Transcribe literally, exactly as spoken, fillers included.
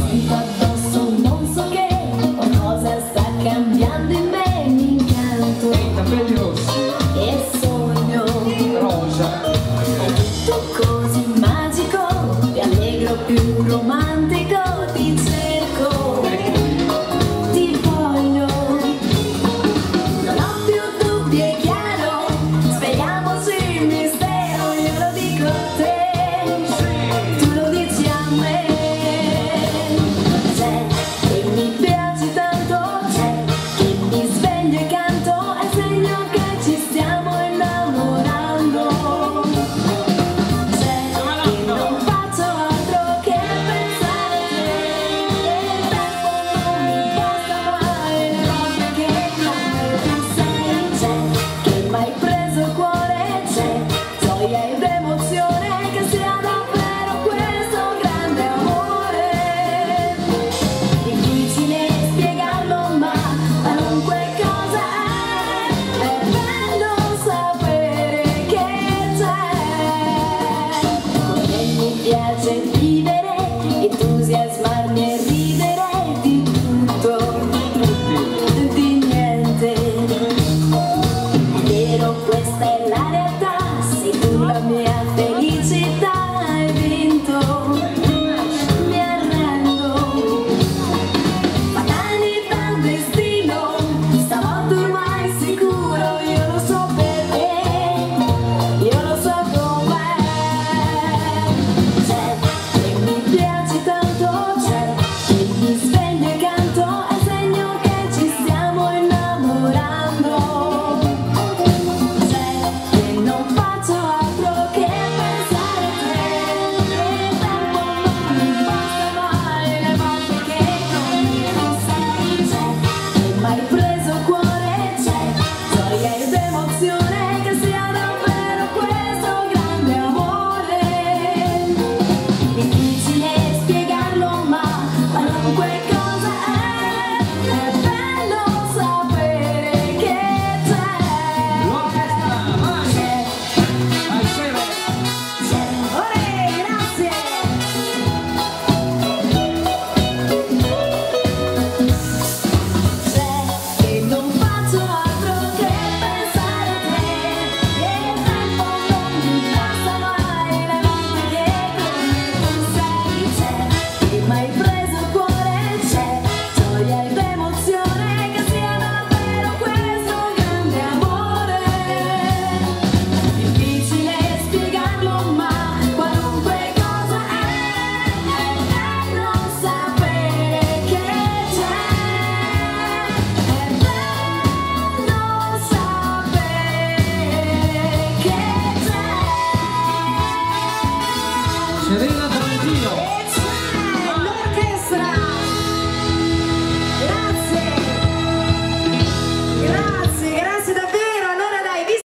sento addosso non so che qualcosa sta cambiando in me, mi incanto. E i capelli rossi. Che sogno. Rosa. È tutto così magico, più allegro, più romantico, ti cerco, ti voglio. Non ho più dubbi, è chiaro, svegliamoci il mistero, io lo dico a te, tu lo dici a me. C'è che mi piaci tanto, c'è che mi sveglio e canto, è segno che ci stiamo innamorando. C'è che non faccio altro che pensare a te, il tempo non mi basta mai, le volte che come tu sei. C'è che m'hai preso il cuore, c'è gioia ed emozione, che sia davvero questo grande amore. Difficile spiegarlo, ma qualunque cosa è, è bello sapere che c'è. Come mi piace vivere, entusiasmarmi e ridere di tutto, di niente. È vero, questa è la realtà, sei tu la mia felicità, hai vinto, mi arrendo. Fatalità, destino, stavolta ormai sicuro, io lo so perché, io lo so com'è. C'è che mi piaci tanto, c'è che mi sveglio e canto, è segno che ci stiamo innamorando. C'è che non faccio altro che pensare a te, il tempo non mi basta mai, le volte che come tu sei. C'è che m'hai preso il cuore, c'è gioia ed emozione, che sia davvero questo grande amore. Difficile spiegarlo, ma qualunque cosa è, è bello sapere che c'è. L'orchestra, vai! C'è, Vai, Sere! c'è, olè, grazie. C'è che non faccio altro che pensare a te, il tempo non mi basta mai, le volte che come tu sei. C'è che m'hai preso il cuore, c'è gioia ed emozione, che sia davvero questo grande amore. Difficile spiegarlo, ma qualunque cosa è, è bello sapere che c'è, è bello sapere che c'è. Serena Trentino.